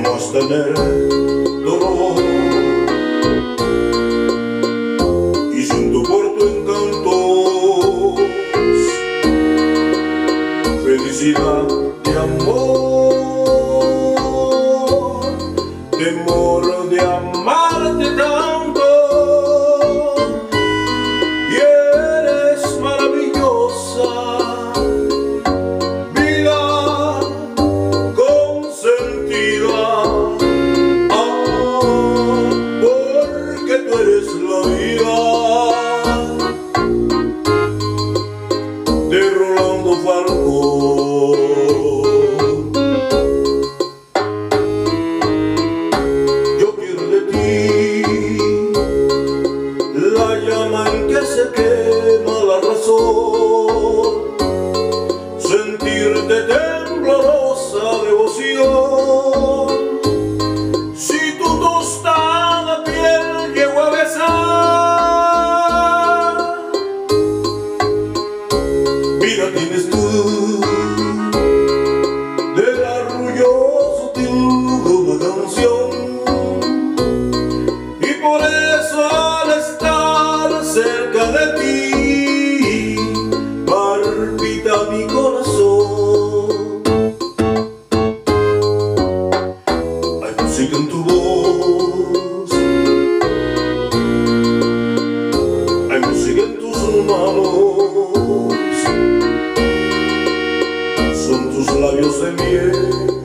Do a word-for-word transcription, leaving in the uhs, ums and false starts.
no es tener dolor, y siento por tu encanto felicidad de amor, temor de amarte tanto. Y eres maravillosa, vida consentida, ah, porque tú eres la vida de Rolando Falcón. Yo quiero de ti la llama en que se quema la razón, sentirte temblorosa devoción. Si tu tostada piel llego a besar, vida tienes tú del arrullo sutil de una canción, y por eso al estar cerca de ti palpita mi corazón. Hay música en tu voz, hay música en tus manos, son tus labios de miel